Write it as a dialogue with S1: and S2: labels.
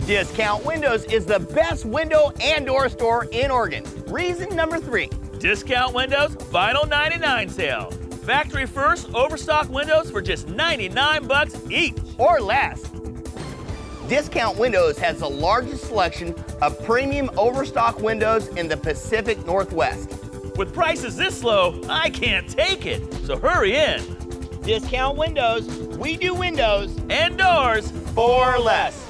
S1: Discount Windows is the best window and door store in Oregon. Reason number 3.
S2: Discount Windows Vinyl 99 sale. Factory first overstock windows for just 99 bucks each.
S1: Or less. Discount Windows has the largest selection of premium overstock windows in the Pacific Northwest.
S2: With prices this low, I can't take it. So hurry in.
S1: Discount Windows, we do windows
S2: And doors
S1: for less.